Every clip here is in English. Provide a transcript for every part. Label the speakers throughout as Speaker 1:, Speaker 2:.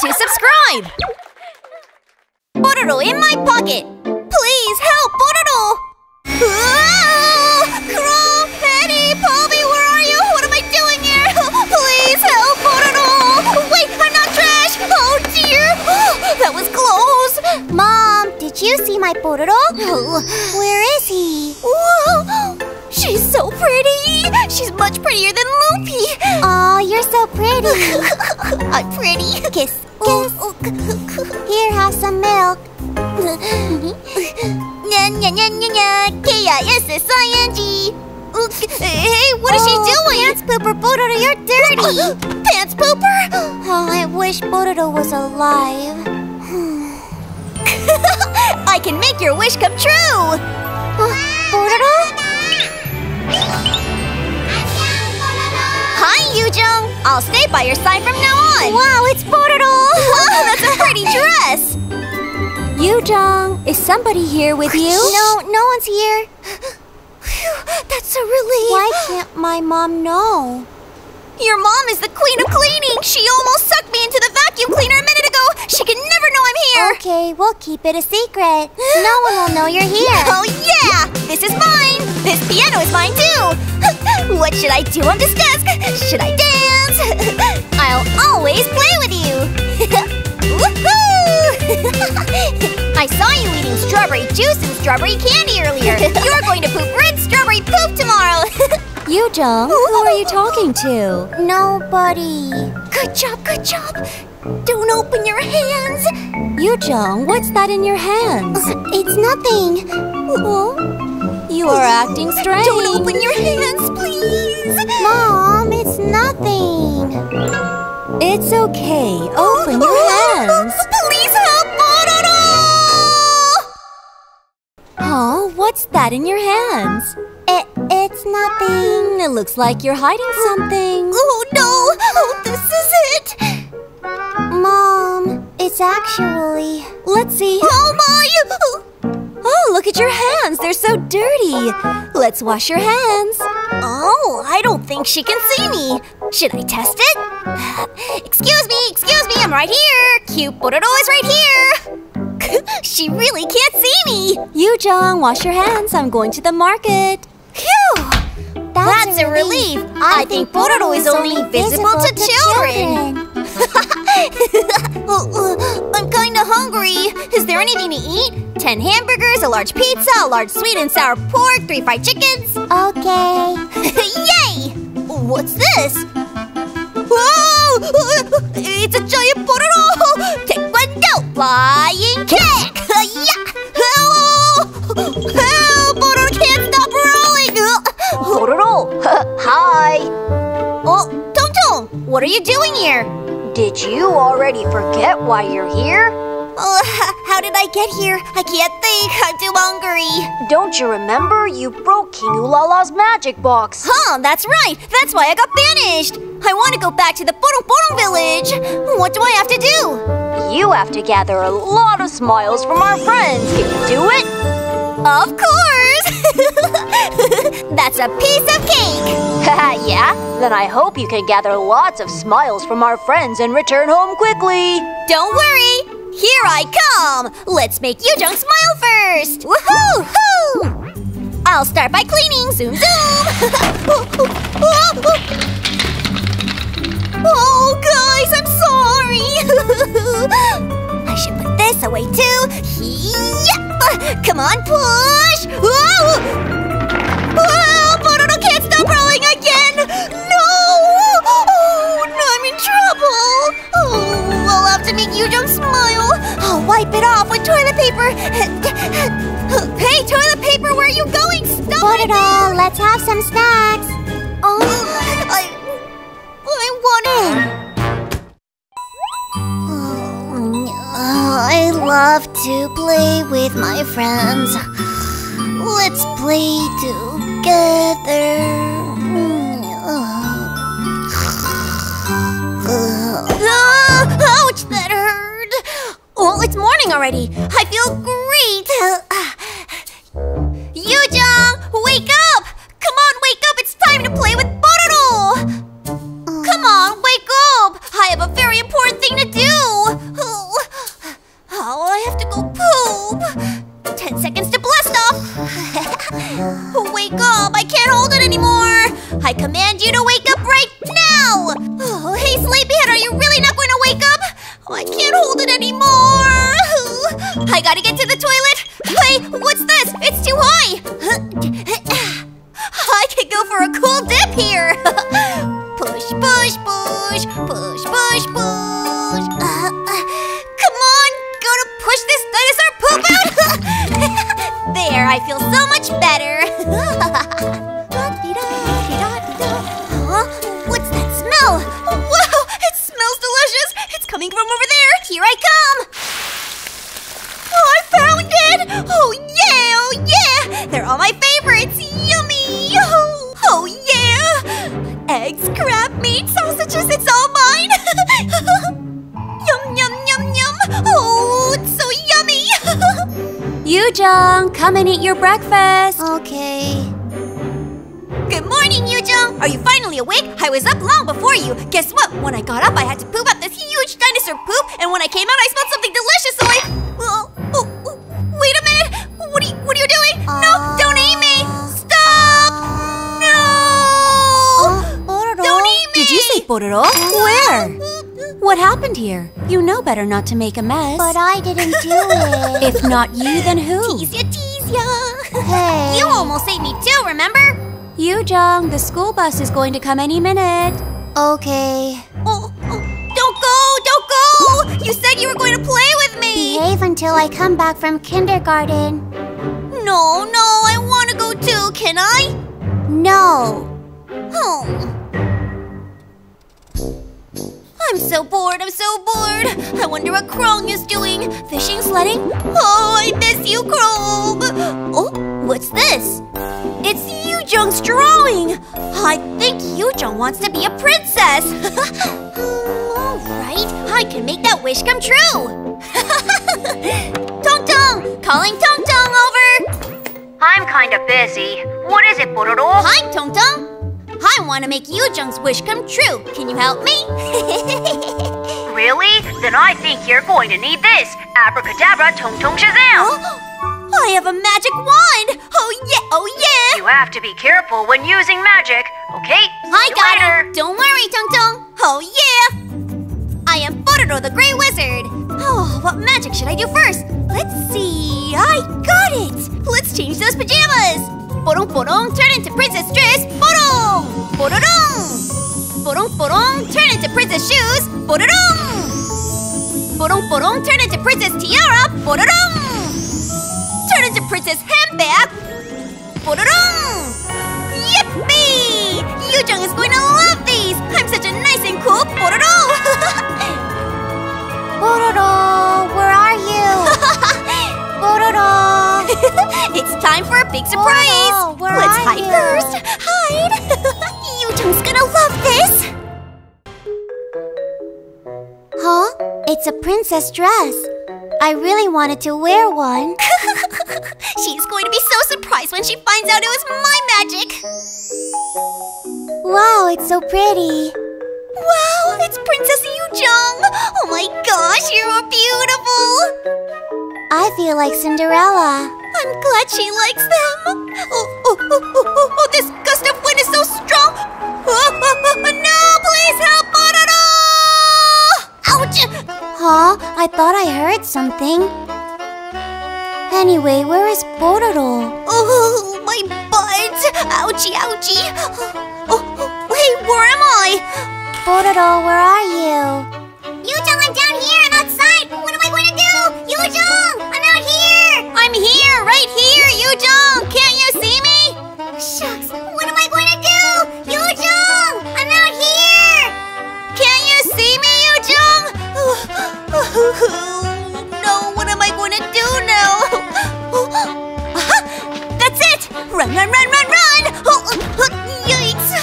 Speaker 1: to subscribe! Pororo in my pocket! Please help, Pororo! Crow, Eddie, Poppy, where are you? What am I doing here? Please help, Pororo! Wait, I'm not trash! Oh dear! That was close!
Speaker 2: Mom, did you see my Pororo? Where is he?
Speaker 1: Whoa! She's so pretty! She's much prettier than Loopy!
Speaker 2: Aw, you're so pretty.
Speaker 1: I'm pretty.
Speaker 2: Kiss, kiss. Here, have some milk.
Speaker 1: Nya nya nya nya nya, K-I-S-S-I-N-G. Hey, what is she doing?
Speaker 2: Pants Pooper, Pororo, you're dirty.
Speaker 1: Pants Pooper?
Speaker 2: Oh, I wish Pororo was alive.
Speaker 1: I can make your wish come true!
Speaker 2: Pororo?
Speaker 1: Hi, Yujong! I'll stay by your side from now on!
Speaker 2: Wow, it's Pororo!
Speaker 1: Oh, that's a pretty dress!
Speaker 3: Yujong, is somebody here with you?
Speaker 2: No one's here.
Speaker 1: That's a relief!
Speaker 2: Why can't my mom know?
Speaker 1: Your mom is the queen of cleaning! She almost sucked me into the vacuum cleaner a minute ago! She can never know I'm here!
Speaker 2: Okay, we'll keep it a secret. No one will know you're here.
Speaker 1: Oh yeah! This is mine! This piano is mine too! What should I do on this desk? Should I dance? I'll always play with you! Woohoo! I saw you eating strawberry juice and strawberry candy earlier! You're going to poop red strawberry poop tomorrow!
Speaker 3: Yujong, who are you talking to?
Speaker 2: Nobody.
Speaker 1: Good job, good job! Don't open your hands!
Speaker 3: Yujong, what's that in your hands?
Speaker 2: It's nothing.
Speaker 3: You are acting strange.
Speaker 1: Don't open your hands, please!
Speaker 2: Mom, it's nothing.
Speaker 3: It's okay. Open your hands.
Speaker 1: Please help, Pororo!
Speaker 3: Oh, what's that in your hands?
Speaker 2: It's nothing.
Speaker 3: It looks like you're hiding something.
Speaker 1: Oh no! Oh, this is it!
Speaker 2: Mom, it's actually...
Speaker 3: Let's see.
Speaker 1: Oh my!
Speaker 3: Oh, look at your hands. They're so dirty. Let's wash your hands.
Speaker 1: Oh, I don't think she can see me. Should I test it? Excuse me, I'm right here. Cute Pororo is right here. She really can't see me.
Speaker 3: Yujong, wash your hands. I'm going to the market.
Speaker 1: Phew! That's a relief. I think Pororo is only visible to children. I'm kinda hungry. Is there anything to eat? 10 hamburgers, a large pizza, a large sweet and sour pork, 3 fried chickens.
Speaker 2: Okay.
Speaker 1: Yay! What's this? Whoa! It's a giant Pororo! Taekwondo! Flying kick! Help! Pororo can't stop rolling! Pororo! Hi! Oh, Tonton! What are you doing here?
Speaker 4: Did you already forget why you're here?
Speaker 1: How did I get here? I can't think. I'm too hungry.
Speaker 4: Don't you remember? You broke King Ulala's magic box.
Speaker 1: Huh, that's right. That's why I got banished. I want to go back to the Porong Porong village. What do I have to do?
Speaker 4: You have to gather a lot of smiles from our friends. Can you do it?
Speaker 1: Of course! That's a piece of cake!
Speaker 4: Haha, yeah? Then I hope you can gather lots of smiles from our friends and return home quickly.
Speaker 1: Don't worry! Here I come! Let's make Yujong smile first! Woohoo! Hoo! I'll start by cleaning! Zoom zoom! Oh, guys, I'm sorry! I should put this away too. Yep! Come on, push! Whoa! Whoa! Pororo can't stop rolling again! No! Oh, no, I'm in trouble! Oh, I'll have to make Yujong smile. I'll wipe it off with toilet paper. Hey, toilet paper, where are you going? Stop
Speaker 2: Pororo, let's have some snacks.
Speaker 1: Oh, I want it. I love to play with my friends. Let's play together. Ouch, that hurt. Oh, it's morning already. I feel great. Yujong, wake up! Come on, wake up. It's time to play with Pororo. Come on, wake up. I have a very important thing to do. up! I can't hold it anymore! I command you to wake up right now! Oh, hey, Sleepyhead, are you really not going to wake up? Oh, I can't hold it anymore! I gotta get to the toilet! Hey, what's this? It's too high! I could go for a cool dip here! Push, push, push, push, push, push. Come on, gonna push this dinosaur poop out. There, I feel so much better. Huh? What's that smell? Wow, it smells delicious. It's coming from over there. Here I come. Oh, I found it. Oh yeah, oh yeah. They're all my favorites. Yummy. Oh yeah. Eggs, crab meat, sausages, it's all mine! Yum, yum, yum, yum! Oh, it's so yummy!
Speaker 3: Yoojung, come and eat your breakfast.
Speaker 2: Okay.
Speaker 1: Good morning, Yoojung! Are you finally awake? I was up long before you. Guess what? When I got up, I had to poop out this huge dinosaur poop, and when I came out, I smelled something delicious, so wait a minute! What are you doing? No, don't eat me! Stop! Don't eat me!
Speaker 3: Did you say Pororo? Where? What happened here? You know better not to make a mess.
Speaker 2: But I didn't do it.
Speaker 3: If not you, then who?
Speaker 1: Tease ya!
Speaker 2: Hey.
Speaker 1: You almost ate me too, remember?
Speaker 3: Yoojung, the school bus is going to come any minute.
Speaker 2: Okay.
Speaker 1: Oh, don't go! You said you were going to play with me!
Speaker 2: Behave until I come back from kindergarten.
Speaker 1: No, I want to go too, can I?
Speaker 2: No.
Speaker 1: Oh. I'm so bored. I wonder what Krong is doing. Fishing, sledding? Oh, I miss you, Krong. Oh, what's this? It's Yoojung's drawing. I think Yoojung wants to be a princess. All right, I can make that wish come true. Tong Tong, calling Tong Tong over.
Speaker 4: I'm kind of busy. What is it, Pororo?
Speaker 1: Hi, Tong Tong. I want to make Yoojung's wish come true. Can you help me?
Speaker 4: Really? Then I think you're going to need this. Abracadabra, Tong Tong Shazam!
Speaker 1: I have a magic wand! Oh yeah!
Speaker 4: You have to be careful when using magic, okay?
Speaker 1: I
Speaker 4: See you
Speaker 1: got
Speaker 4: later.
Speaker 1: it! Don't worry, Tong Tong! Oh yeah! I am Pororo the Grey Wizard! Oh, what magic should I do first? Let's see... I got it! Let's change those pajamas! Porong porong, turn into princess dress! Porong! Pororong! Porong porong, turn into princess shoes! Pororong! Porong porong, turn into princess tiara! Pororong! Turn into princess handbag! Pororong! Yippee! Yoojung is going to love these! I'm such a nice and cool Pororo!
Speaker 2: Pororo, where are you? Pororo!
Speaker 1: It's time for a big surprise!
Speaker 2: Pororo, where
Speaker 1: Let's
Speaker 2: are
Speaker 1: hide
Speaker 2: you?
Speaker 1: first! Hide! Yoojung's gonna love this!
Speaker 2: Huh? It's a princess dress. I really wanted to wear one.
Speaker 1: She's going to be so surprised when she finds out it was my magic!
Speaker 2: Wow, it's so pretty.
Speaker 1: Wow, it's Princess Yoojung! Oh my gosh, you're beautiful!
Speaker 2: I feel like Cinderella.
Speaker 1: I'm glad she likes them! Oh, this gust of wind is so strong! No, please help, Pororo! Ouch!
Speaker 2: Huh? I thought I heard something. Anyway, where is Pororo?
Speaker 1: Oh, my butt! Ouchie, ouchie! Oh, hey, where am I?
Speaker 2: Pororo, where are you?
Speaker 1: Yoojung, I'm down here! I'm outside! What am I going to do? Yoojung! I'm out here! I'm here! Right here, Yoojung! Can't you see me? Shucks! What am I going to do? Yoojung! I'm out here! Can't you see me, Yoojung? No, what am I going to do now? That's it! Run! Yikes!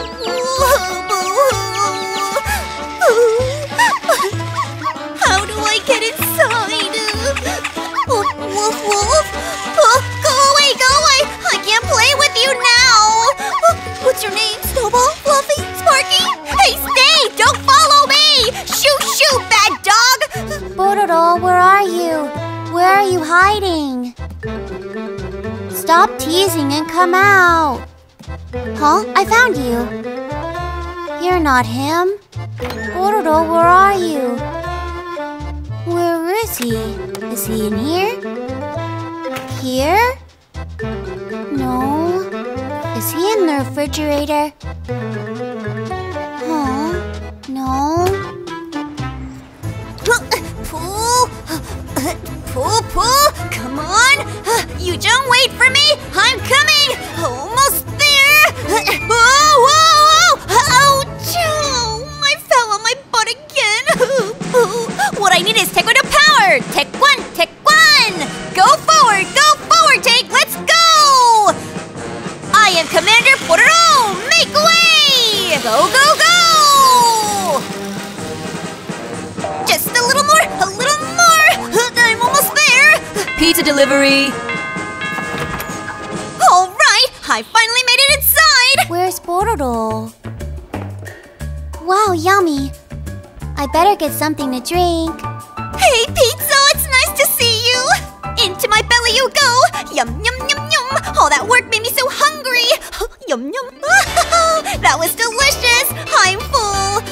Speaker 1: How do I get inside? Woof, woof. Go away! I can't play with you now! What's your name? Snowball? Fluffy? Sparky? Hey, stay! Don't follow me! Shoo, bad dog!
Speaker 2: Pororo, Stop teasing and come out. Huh? I found you. You're not him. Pororo, where are you? Where is he? Is he in here? Here? No. Is he in the refrigerator? Huh? No.
Speaker 1: Pooh, come on! You don't wait for me! I'm coming! Almost there! Whoa! Ouch! I fell on my butt again! What I need is Taekwondo power! Taekwondo! Go forward, Take! Let's go! I am Commander Pororo! Make way! Go! Just a little more! I'm almost there!
Speaker 3: Pizza delivery.
Speaker 1: All right, I finally made it inside!
Speaker 2: Where's Pororo? Wow, yummy. I better get something to drink.
Speaker 1: Hey, Pizza, it's nice to see you! Into my belly you go! Yum! All that work made me so hungry! Yum! That was delicious! I'm full!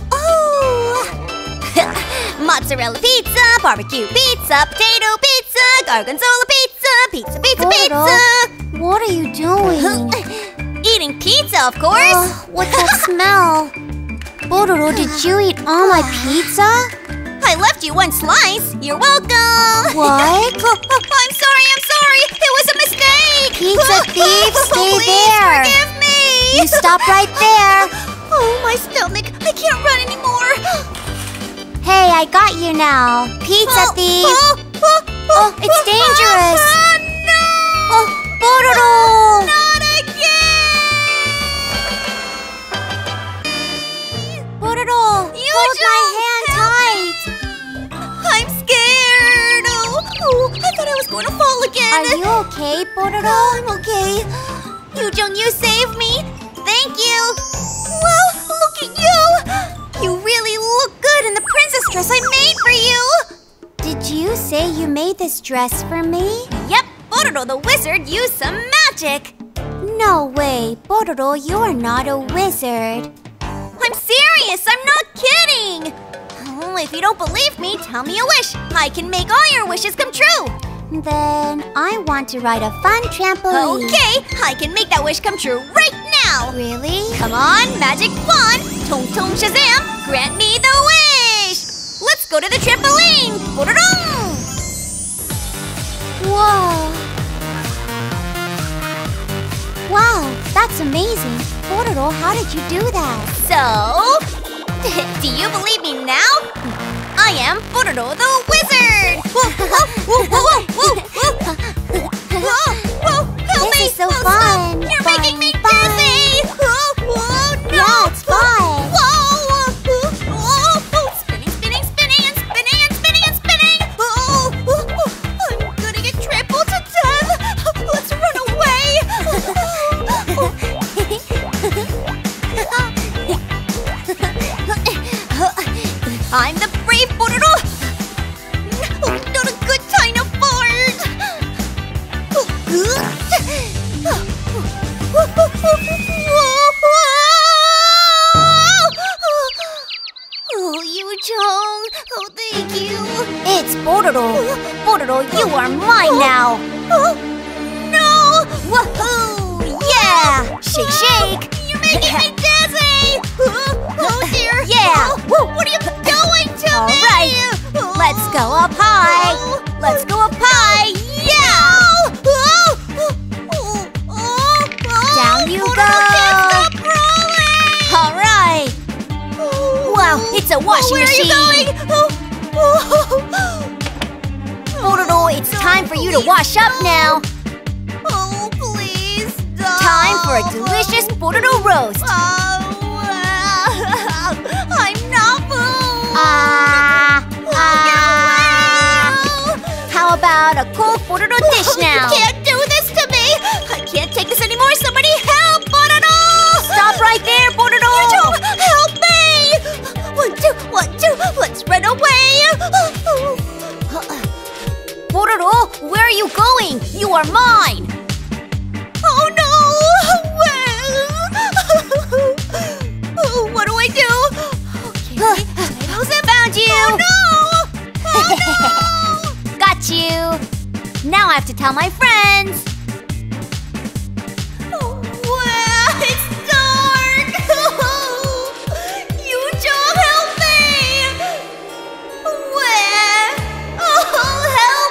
Speaker 1: Mozzarella pizza, barbecue pizza, potato pizza, gorgonzola pizza!
Speaker 2: Pororo, what are you doing?
Speaker 1: Eating pizza, of course!
Speaker 2: What's that smell? Pororo, did you eat all my pizza?
Speaker 1: I left you one slice. You're welcome.
Speaker 2: What?
Speaker 1: I'm sorry. It was a mistake.
Speaker 2: Pizza thief, stay
Speaker 1: Please
Speaker 2: there.
Speaker 1: forgive me.
Speaker 2: You stop right there.
Speaker 1: Oh, my stomach. I can't run anymore.
Speaker 2: Hey, I got you now. Pizza thief. Oh, it's dangerous.
Speaker 1: No.
Speaker 2: Oh, Pororo.
Speaker 1: Not again.
Speaker 2: Pororo, hold my hand tight.
Speaker 1: I'm scared. Oh, I thought I was going to fall again.
Speaker 2: Are you okay, Pororo?
Speaker 1: I'm okay. You saved me. Thank you. Wow, look at you. You really look good in the princess dress I made for you.
Speaker 2: Did you say you made this dress for me?
Speaker 1: Yep, Pororo the wizard used some magic.
Speaker 2: No way, Pororo, you are not a wizard.
Speaker 1: I'm serious. I'm not kidding. Oh, if you don't believe me, tell me a wish. I can make all your wishes come true.
Speaker 2: Then I want to ride a fun trampoline.
Speaker 1: Okay, I can make that wish come true right now.
Speaker 2: Really?
Speaker 1: Come on, magic wand. Tong tong shazam, grant me the wish. Let's go to the trampoline. Pororo!
Speaker 2: Whoa! Wow, that's amazing. Pororo, how did you do that?
Speaker 1: So, do you believe me now? I am Pororo the wizard. Whoa, help me!
Speaker 2: This is so
Speaker 1: Stop.
Speaker 2: fun.
Speaker 1: You're
Speaker 2: Fun,
Speaker 1: making me
Speaker 2: fun.
Speaker 1: dizzy. No.
Speaker 2: Yeah, it's fun.
Speaker 1: Whoa! Spinning and spinning. I'm gonna get trampled to death. Let's run away. I'm the brave Pororo. Not a good time to fart. Oh, Yu-Jong. Oh, thank you.
Speaker 2: It's Pororo. Pororo, you are mine now.
Speaker 1: No! Woohoo! Yeah! Shake! You're making me dizzy! Oh dear!
Speaker 2: Yeah!
Speaker 1: What are you doing to
Speaker 2: All
Speaker 1: me?
Speaker 2: right. Let's go up high. Let's go up high.
Speaker 1: Yeah!
Speaker 2: Down you
Speaker 1: Pororo
Speaker 2: go.
Speaker 1: can't stop rolling!
Speaker 2: All right. Wow, it's a washing
Speaker 1: Where
Speaker 2: machine.
Speaker 1: are you going?
Speaker 2: Pororo, it's time for you to wash up now.
Speaker 1: Oh, please stop.
Speaker 2: Time for a delicious Pororo roast.
Speaker 1: I'm not food.
Speaker 2: How about a cold Pororo dish now?
Speaker 1: You can't do this to me. I can't take this anymore. Somebody help, Pororo.
Speaker 2: Stop right there, Pororo.
Speaker 1: Yu-Jong, help me. 1, 2. Let's run away.
Speaker 2: Pororo, where are you going? You are mine. tell my friends.
Speaker 1: Wow, it's dark! Yu-jung, help me! Wow! Oh, help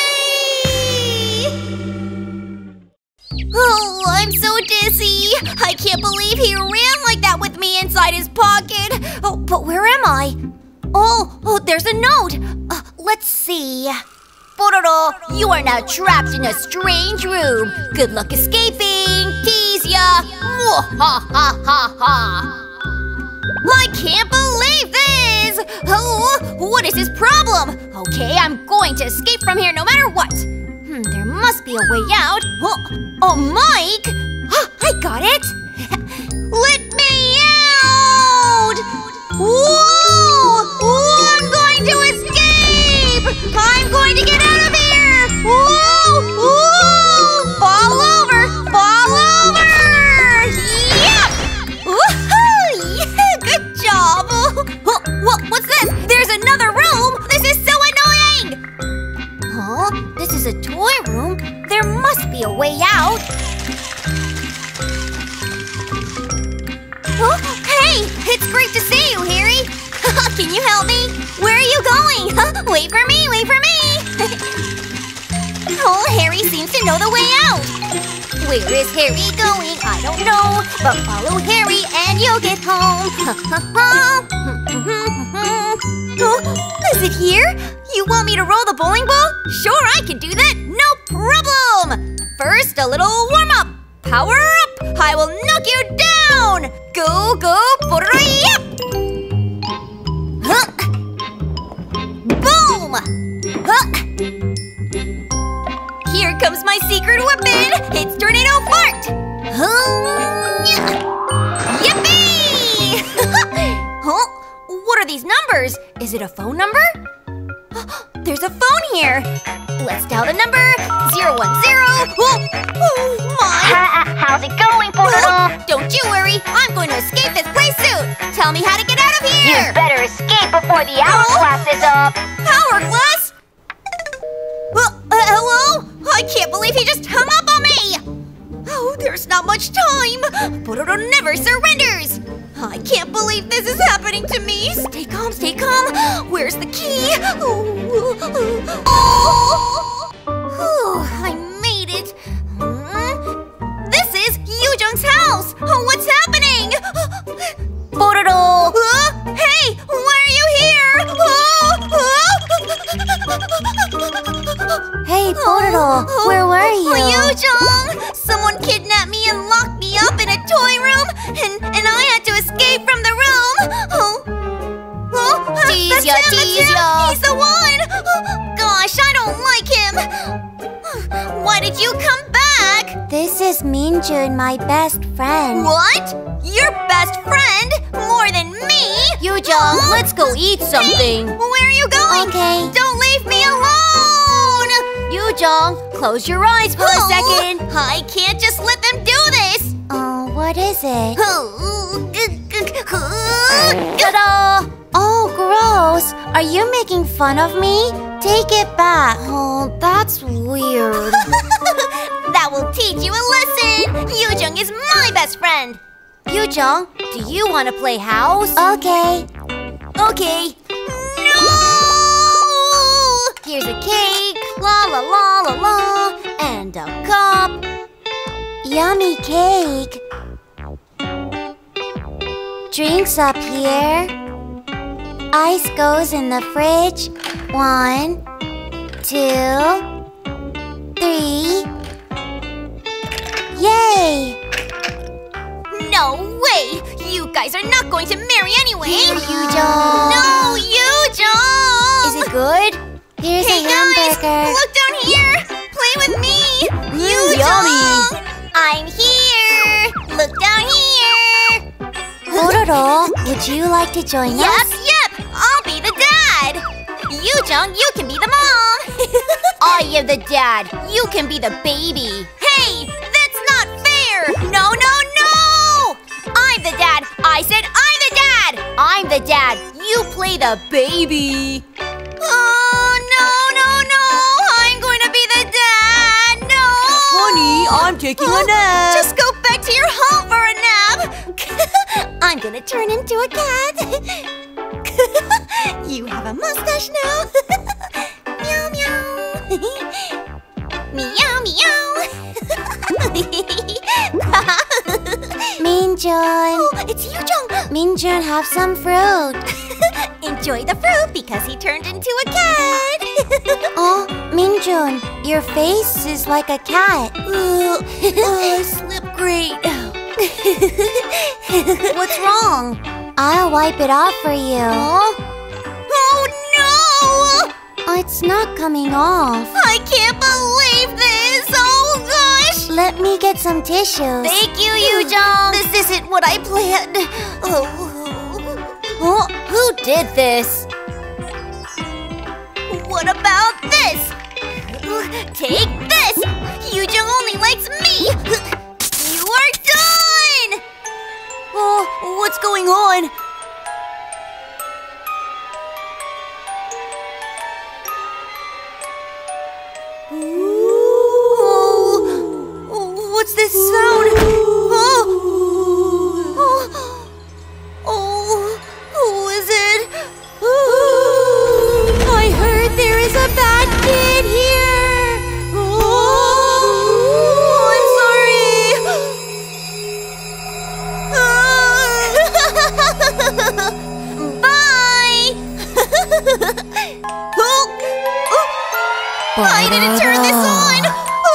Speaker 1: me! Oh, I'm so dizzy. I can't believe he ran like that with me inside his pocket. Oh, but where am I? Oh, there's a note. Let's see. Pororo, you are now trapped in a strange room. Good luck escaping. Tease ya. Mwahahaha. I can't believe this. Oh, what is his problem? Okay, I'm going to escape from here no matter what. There must be a way out. Oh, Mike! I got it. Let me out! Whoa! I'm going to escape! I'm going to get out of here! Whoa! Fall over! Fall over! Yep! Woohoo! Yeah, good job! What's this? There's another room! This is so annoying! Huh? This is a toy room? There must be a way out. Oh, hey! It's great to see you, Harry! Can you help me? Where are you going? Wait for me! Wait for me! Oh, Harry seems to know the way out! Where is Harry going? I don't know, but follow Harry and you'll get home! Oh, is it here? You want me to roll the bowling ball? Sure, I can do that! No problem! First, a little warm-up! Power up! I will knock you down! Go, go, yep! Huh. Boom! Huh. Here comes my secret weapon! It's Tornado Fart! Yippee! Huh? What are these numbers? Is it a phone number? There's a phone here! Let's dial the number 010. Oh my!
Speaker 4: How's it going, Pororo?
Speaker 1: Don't you worry, I'm going to escape this place soon. Tell me how to get out of here.
Speaker 4: You better escape before the hourglass is up.
Speaker 1: Hourglass? Hello? I can't believe he just hung up on me. Oh, there's not much time. Pororo never surrenders. I can't believe this is happening to me. Stay calm, stay calm. Where's the key? I made it. This is Yu-jung's house. What's happening? Pororo. Hey, why are you here?
Speaker 2: Hey, Pororo, where were you?
Speaker 1: Yu-jung! Someone kidnapped me and locked me up in a toy room, and I had to escape from the room. That's him, he's the one. Gosh, I don't like him. Why did you come back?
Speaker 2: This is Minjun, my best friend.
Speaker 1: What? Your best friend? More than me?
Speaker 2: Yu-jung, let's go eat something.
Speaker 1: Hey, where are you going?
Speaker 2: Okay.
Speaker 1: Don't leave me alone!
Speaker 2: Yu-jung, close your eyes for a second.
Speaker 1: I can't just let them do this!
Speaker 2: Oh, what is it?
Speaker 1: Ta-da!
Speaker 2: Oh, gross. Are you making fun of me? Take it back. Oh, that's weird.
Speaker 1: That will teach you a lesson! Yu-jung is my best friend!
Speaker 2: Yu-jung, do you want to play house? Okay.
Speaker 1: Okay. No!
Speaker 2: Here's a cake, la la la la la, and a cup. Yummy cake. Drinks up here. Ice goes in the fridge. 1, 2, 3. Yay!
Speaker 1: No way! You guys are not going to marry anyway!
Speaker 2: Here, Yu-jung.
Speaker 1: No, Yu-jung!
Speaker 2: Is it good? Here's
Speaker 1: Hey
Speaker 2: a
Speaker 1: guys,
Speaker 2: hamburger.
Speaker 1: look down here! Play with me! Yu-jung!
Speaker 2: yummy.
Speaker 1: I'm here! Look down here!
Speaker 2: Pororo, would you like to join
Speaker 1: Yep,
Speaker 2: us?
Speaker 1: I'll be the dad! Yu-jung, you can be the mom!
Speaker 2: I am the dad. You can be the baby.
Speaker 1: Hey, that's not fair! No, no, no! I'm the dad! I said I'm the dad!
Speaker 2: I'm the dad. You play the baby.
Speaker 1: Oh, no, no, no! I'm going to be the dad!
Speaker 3: taking a nap.
Speaker 1: Just go back to your home for a nap. I'm gonna turn into a cat. You have a mustache now. Meow meow. Meow meow.
Speaker 2: Minjun.
Speaker 1: Oh, it's Yujong.
Speaker 2: Minjun, have some fruit.
Speaker 1: Enjoy the fruit because he turned into a cat.
Speaker 2: Oh, Minjun, your face is like a cat.
Speaker 1: I slept great.
Speaker 2: What's wrong? I'll wipe it off for you.
Speaker 1: Oh no!
Speaker 2: It's not coming off.
Speaker 1: I can't believe this! Oh gosh!
Speaker 2: Let me get some tissues.
Speaker 1: Thank you, Yujong! This isn't what I planned. Oh,
Speaker 3: Who did this?
Speaker 1: what about this? Take this! Yujong only likes me! You are done!
Speaker 3: Oh, what's going on? What's this sound? Who is it? I heard there is a bad kid here. I'm sorry.
Speaker 1: Bye! I didn't turn this on!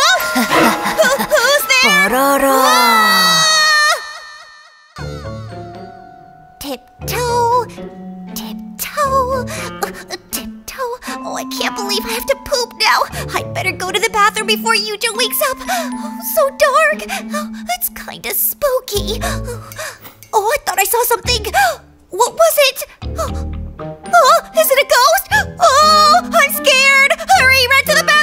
Speaker 1: Who's there? Tiptoe, tiptoe, tiptoe. Oh, I can't believe I have to poop now. I'd better go to the bathroom before Yujong wakes up. Oh, so dark. Oh, it's kind of spooky. Oh, I thought I saw something. What was it? Oh, is it a ghost? Oh, I'm scared. Hurry, run to the bathroom.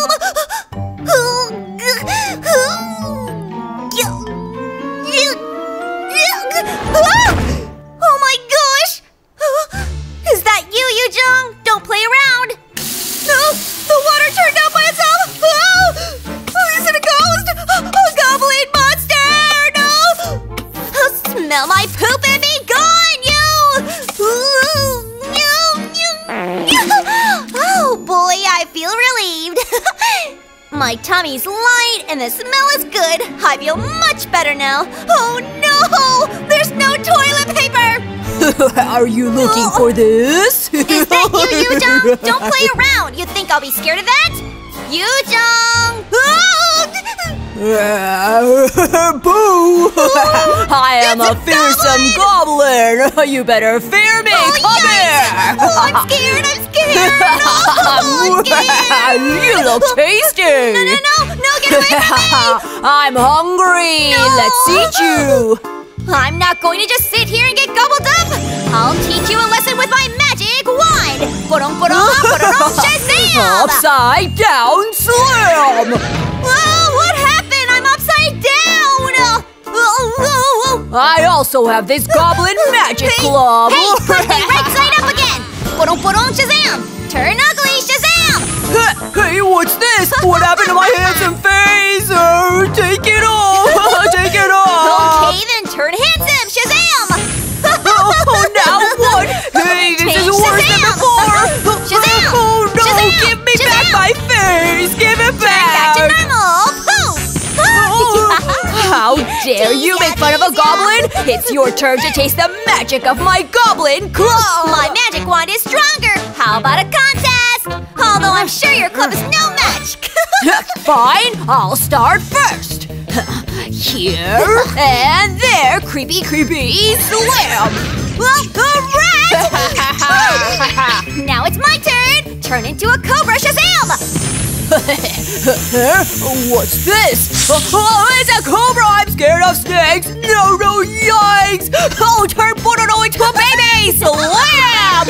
Speaker 1: Oh my gosh! Is that you, Yujong? Don't play around! No! The water turned out by itself! Oh! Is it a ghost? A goblin monster! No! Smell my poop and be gone, you! Oh boy, I feel relieved! My tummy's light and the smell is good. I feel much better now. Oh no! There's no toilet paper!
Speaker 3: Are you looking for this?
Speaker 1: Is that you, Yujong? Don't play around. You think I'll be scared of that? Yujong!
Speaker 3: Boo! I am a fearsome goblin. You better fear me. Come here.
Speaker 1: Oh, I'm scared. I'm scared. No, I'm scared.
Speaker 3: You look tasty.
Speaker 1: No, get away from me.
Speaker 3: I'm hungry.
Speaker 1: No.
Speaker 3: Let's eat you.
Speaker 1: I'm not going to just sit here and get gobbled up. I'll teach you a lesson with my magic wand. Shazam!
Speaker 3: Upside down slam.
Speaker 1: Whoa, what happened? I'm upside down.
Speaker 3: I also have this goblin magic club.
Speaker 1: Hey, put me right side up again. Shazam! Turn ugly, Shazam!
Speaker 3: Hey, what's this? What happened to my handsome face? Take it off. Take it off.
Speaker 1: Okay, then turn handsome, Shazam!
Speaker 3: Oh, now what? Hey, this is worse than before.
Speaker 1: Shazam!
Speaker 3: Oh no!
Speaker 1: Shazam!
Speaker 3: Give me
Speaker 1: Shazam!
Speaker 3: back my face. Give it
Speaker 1: Back to
Speaker 3: back.
Speaker 1: normal. Poof!
Speaker 3: How dare you make fun of a goblin? It's your turn to taste the magic of my goblin club.
Speaker 1: My magic wand is stronger. How about a contest? Although I'm sure your club is no match.
Speaker 3: Fine, I'll start first. Here and there, creepy, slam.
Speaker 1: Rat! Now it's my turn. Turn into a cobra, Shazam!
Speaker 3: What's this? Oh, it's a cobra! I'm scared of snakes! No, yikes! Oh, turn Pororo into a baby! Slam!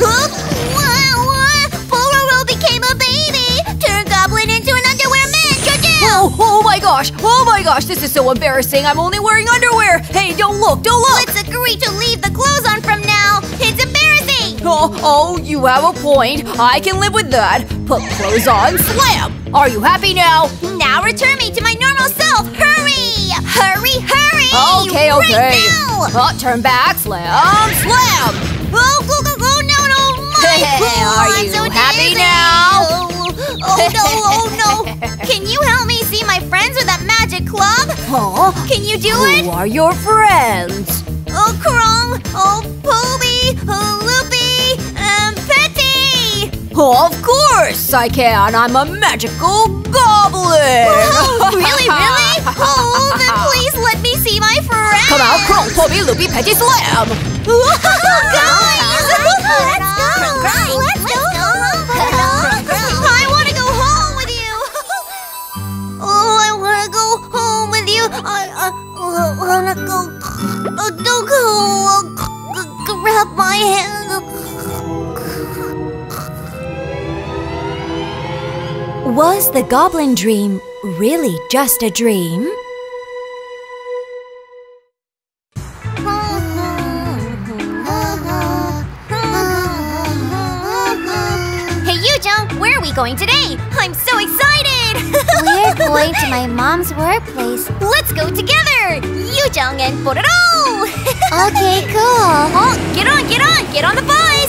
Speaker 1: Pororo became a baby! Turn Goblin into an underwear man, Shazam!
Speaker 3: Oh my gosh, this is so embarrassing. I'm only wearing underwear. Hey, don't look.
Speaker 1: Let's agree to leave the clothes on from now. It's embarrassing!
Speaker 3: Oh, you have a point. I can live with that. Put clothes on, slam! Are you happy now?
Speaker 1: Now Now return me to my normal self. Hurry! Hurry, hurry!
Speaker 3: Okay.
Speaker 1: Right now!
Speaker 3: Turn back, slam, slam!
Speaker 1: Oh, go, go, go, no, no!
Speaker 3: Are
Speaker 1: I'm
Speaker 3: you
Speaker 1: so
Speaker 3: happy
Speaker 1: dizzy.
Speaker 3: now?
Speaker 1: Oh no! Can you help me see my friends with that magic club?
Speaker 3: Huh?
Speaker 1: Can you do
Speaker 3: Who
Speaker 1: it?
Speaker 3: are your friends?
Speaker 1: Oh, Krong! Oh, Poby! Oh, Loopy! Petty!
Speaker 3: Of course I can. I'm a magical goblin.
Speaker 1: Oh, really, really? Oh, then please let me see my friends!
Speaker 3: Come out, Krong, Poby, Loopy, Petty, Slam!
Speaker 1: Guys! Let's go! I want to go home with you! Oh, I want to go home with you! I want to go... grab my hand!
Speaker 2: Was the goblin dream really just a dream?
Speaker 1: Hey, Yujong, where are we going today? I'm so excited!
Speaker 2: We're going to my mom's workplace.
Speaker 1: Let's go together! Yujong and Pororo!
Speaker 2: Okay, cool.
Speaker 1: Oh, get on the bus!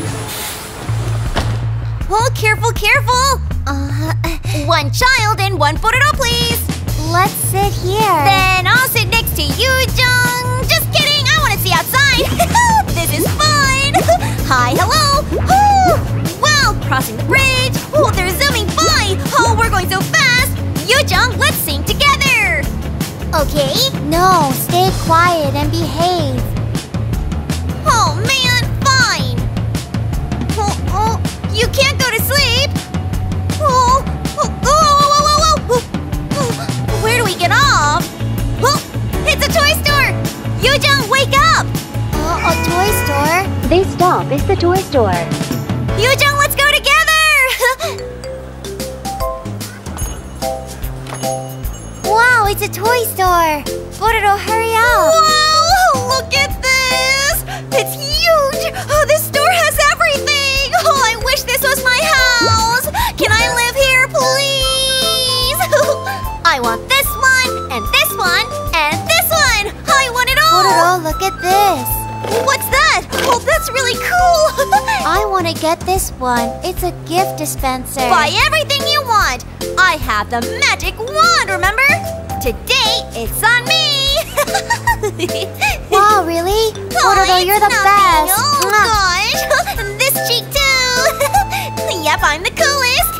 Speaker 1: Oh, careful, careful! One child and one Pororo, please!
Speaker 2: Let's sit here.
Speaker 1: Then I'll sit next to Yujong! Just kidding, I want to see outside! This is fun! Hi, hello! Woo! Wow, crossing the bridge! Oh, they're zooming by! Oh, we're going so fast! Yujong, let's sing together! Okay?
Speaker 2: No, stay quiet and behave.
Speaker 1: Oh, man, fine! Oh, you can't go to sleep! Oh, where do we get off? Oh, it's a toy store! Yujong, wake up!
Speaker 2: A toy store?
Speaker 4: This stop is the toy store.
Speaker 1: Yujong, let's go together!
Speaker 2: Wow, it's a toy store. Pororo, hurry up.
Speaker 1: Wow, look at this! It's huge! Oh, this store has everything! Oh, I wish this was my house! Can I live here, please? I want this one, and this one, and this one! I want it all!
Speaker 2: Pororo, look at this.
Speaker 1: What's that? Oh, that's really cool!
Speaker 2: I want to get this one. It's a gift dispenser.
Speaker 1: Buy everything you want! I have the magic wand, remember? Today, it's on me!
Speaker 2: Wow, really?
Speaker 1: Oh,
Speaker 2: Pororo,
Speaker 1: it's
Speaker 2: you're the
Speaker 1: nothing.
Speaker 2: best.
Speaker 1: Oh,
Speaker 2: Mwah.
Speaker 1: gosh! This cheek, too! Yep, I'm the coolest!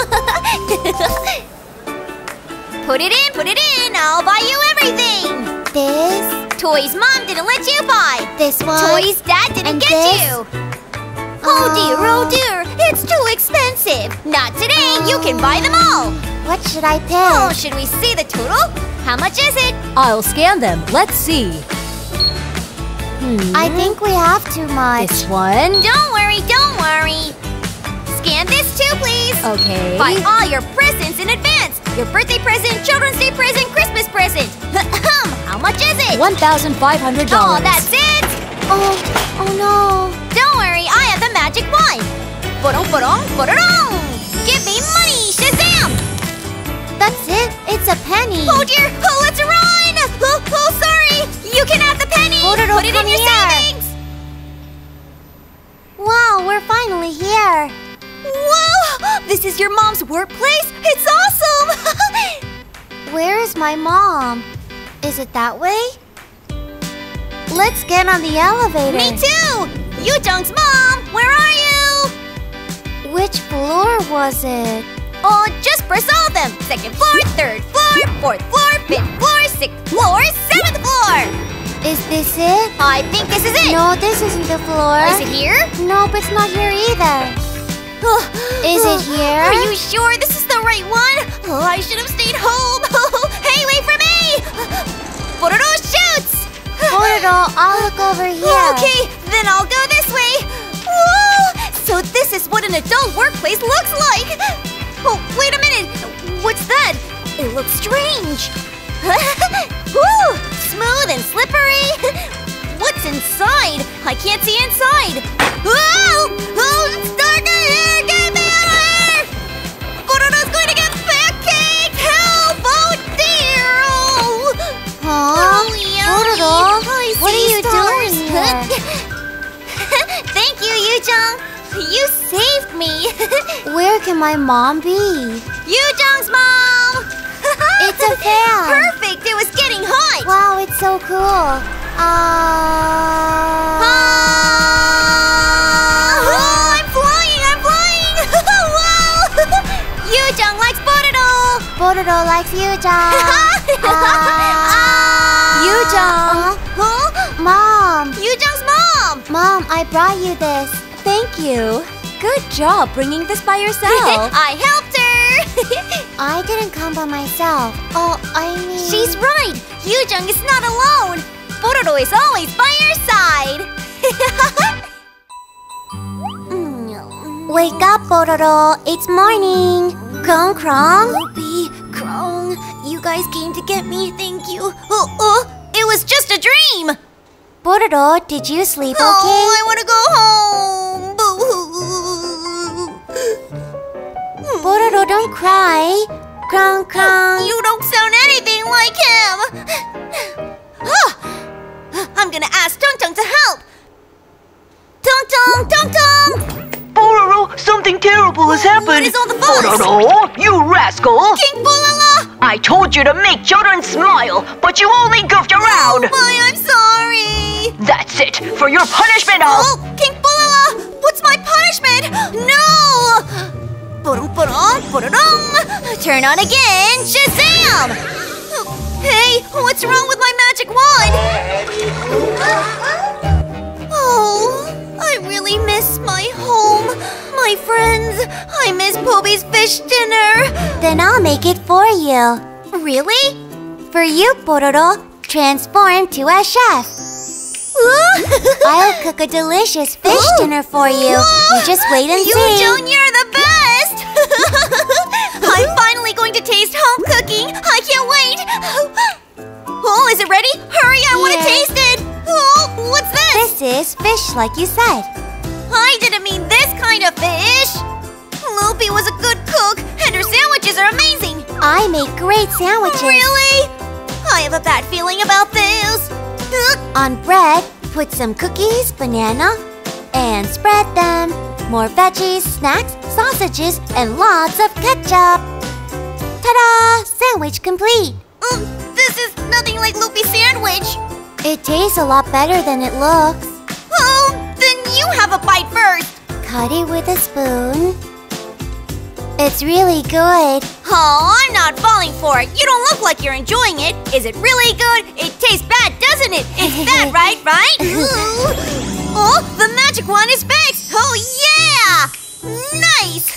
Speaker 1: Put it in! I'll buy you everything!
Speaker 2: This,
Speaker 1: Toys Mom didn't let you buy!
Speaker 2: this one.
Speaker 1: Toys Dad didn't
Speaker 2: and
Speaker 1: get
Speaker 2: this?
Speaker 1: you! Oh dear, it's too expensive! Not today, you can buy them all!
Speaker 2: What should I pick?
Speaker 1: Oh, should we see the total? How much is it?
Speaker 3: I'll scan them. Let's see.
Speaker 2: I think we have too much.
Speaker 3: This one.
Speaker 1: Don't worry! Scan this too, please!
Speaker 3: Okay.
Speaker 1: Buy all your presents in advance! Your birthday present, Children's Day present, Christmas present! How much is it?
Speaker 3: $1,500.
Speaker 1: Oh, that's it!
Speaker 2: Oh no.
Speaker 1: Don't worry, I have the magic wand! Porong! Give me money, Shazam!
Speaker 2: That's it. It's a penny.
Speaker 1: Oh dear! Oh, let's run! Oh, sorry! You can have the penny!
Speaker 2: Pororo,
Speaker 1: Put it in
Speaker 2: come
Speaker 1: your
Speaker 2: here.
Speaker 1: savings!
Speaker 2: Wow, we're finally here.
Speaker 1: Whoa! This is your mom's workplace? It's awesome!
Speaker 2: Where is my mom? Is it that way? Let's get on the elevator.
Speaker 1: Me too! Yujong's mom! Where are you?
Speaker 2: Which floor was it?
Speaker 1: Oh, just press all of them! Second floor, third floor, fourth floor, fifth floor, sixth floor, seventh floor!
Speaker 2: Is this it?
Speaker 1: I think this is it!
Speaker 2: No, this isn't the floor.
Speaker 1: Is it here?
Speaker 2: Nope, it's not here either. Is it here?
Speaker 1: Are you sure this is the right one? Oh, I should have stayed home! Hey, wait for me! Pororo shoots!
Speaker 2: Pororo, I'll look over here.
Speaker 1: Okay, then I'll go this way! Whoa! So this is what an adult workplace looks like! Oh, wait a minute! What's that? It looks strange! Woo! Smooth and slippery! What's inside? I can't see inside! Whoa! Oh, it's dark in here! Get me out of here! Pororo's going to get pancaked! Help! me.
Speaker 2: Where can my mom be?
Speaker 1: Yujong's mom!
Speaker 2: It's a fan.
Speaker 1: Perfect! It was getting hot!
Speaker 2: Wow, it's so cool.
Speaker 1: Oh, I'm flying! Wow! Yujong likes Pororo!
Speaker 2: Pororo likes Yujong. Yujong.
Speaker 1: Huh?
Speaker 2: Mom.
Speaker 1: Yujong's mom!
Speaker 2: Mom, I brought you this.
Speaker 3: Thank you. Good job bringing this by yourself.
Speaker 1: I helped her!
Speaker 2: I didn't come by myself. Oh, I mean...
Speaker 1: She's right! Yujong is not alone! Pororo is always by your side!
Speaker 2: Wake up, Pororo. It's morning. Krong krong.
Speaker 1: Loopy, Krong, you guys came to get me, thank you. It was just a dream!
Speaker 2: Pororo, did you sleep okay?
Speaker 1: Oh, I want to go home! Boo-hoo.
Speaker 2: Pororo, don't cry. Krong krong.
Speaker 1: You don't sound anything like him! I'm gonna ask Tung Tung to help! Tung Tung! Tung Tung!
Speaker 3: Pororo, something terrible has happened.
Speaker 1: What is all the fuss?
Speaker 3: Pororo, you rascal!
Speaker 1: King Bulala!
Speaker 3: I told you to make children smile, but you only goofed around.
Speaker 1: Oh, I'm sorry!
Speaker 3: That's it. For your punishment,
Speaker 1: Oh, King Bulala! What's my punishment? No! Turn on again! Shazam! Hey, what's wrong with my magic wand? Oh, I really miss my home, my friends. I miss Poby's fish dinner.
Speaker 2: Then I'll make it for you.
Speaker 1: Really?
Speaker 2: For you, Pororo, transform to a chef. I'll cook a delicious fish dinner for you. You just wait and see.
Speaker 1: Yujong, you're the best! I'm finally going to taste home cooking. I can't wait. Oh, is it ready? Hurry, I want to
Speaker 2: Yeah.
Speaker 1: taste it. Oh, what's this?
Speaker 2: This is fish like you said.
Speaker 1: I didn't mean this kind of fish. Loopy was a good cook, and her sandwiches are amazing.
Speaker 2: I make great sandwiches.
Speaker 1: Really? I have a bad feeling about this.
Speaker 2: On bread, put some cookies, banana, and spread them. More veggies, snacks, sausages, and lots of ketchup. Ta-da! Sandwich complete.
Speaker 1: This is nothing like Loopy's sandwich.
Speaker 2: It tastes a lot better than it looks.
Speaker 1: Oh, then you have a bite first.
Speaker 2: Cut it with a spoon. It's really good.
Speaker 1: Oh, I'm not falling for it. You don't look like you're enjoying it. Is it really good? It tastes bad, doesn't it? It's bad, right? Oh, the magic wand is fixed. Oh, yeah! Nice!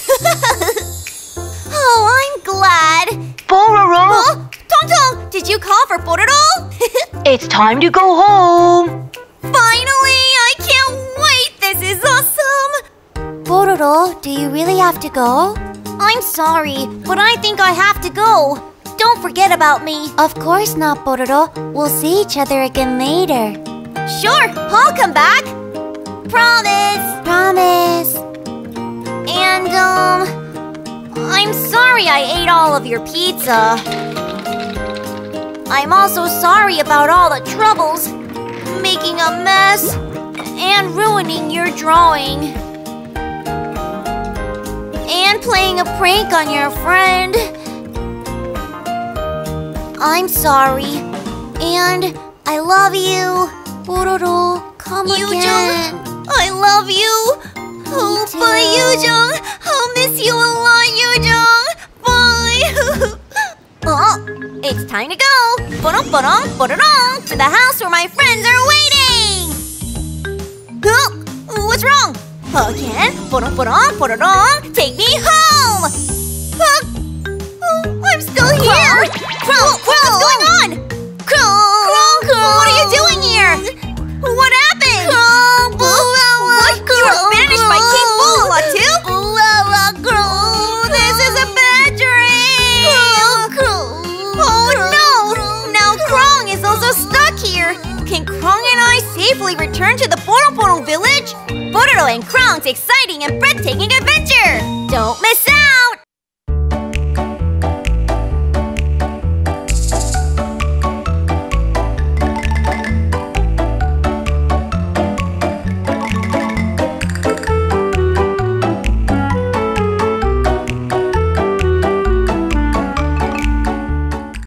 Speaker 1: Oh, I'm glad.
Speaker 3: Pororo,
Speaker 1: Oh, Tong Tong, did you call for Pororo?
Speaker 3: it's time to go home.
Speaker 1: Finally, I can't wait. This is awesome.
Speaker 2: Pororo, do you really have to go?
Speaker 1: I'm sorry, but I think I have to go. Don't forget about me.
Speaker 2: Of course not, Pororo. We'll see each other again later.
Speaker 1: Sure, I'll come back. Promise.
Speaker 2: Promise.
Speaker 1: And, I'm sorry I ate all of your pizza. I'm also sorry about all the troubles, making a mess, and ruining your drawing. And playing a prank on your friend. I'm sorry. And I love you.
Speaker 2: Pororo, come again.
Speaker 1: I love you. Oh,
Speaker 2: too.
Speaker 1: bye, Yujong. I'll miss you a lot, Yujong. Bye. Oh, it's time to go. To the house where my friends are waiting. Oh, what's wrong? Again? Take me home. Oh, I'm still here. Krong, what's going on? Krong, what are you doing here? What happened? What? You were banished by King Bulala too? This is a bad dream! Oh no! Now Krong is also stuck here! Can Krong and I safely return to the Pororo village? Pororo and Krong's exciting and breathtaking adventure! Don't miss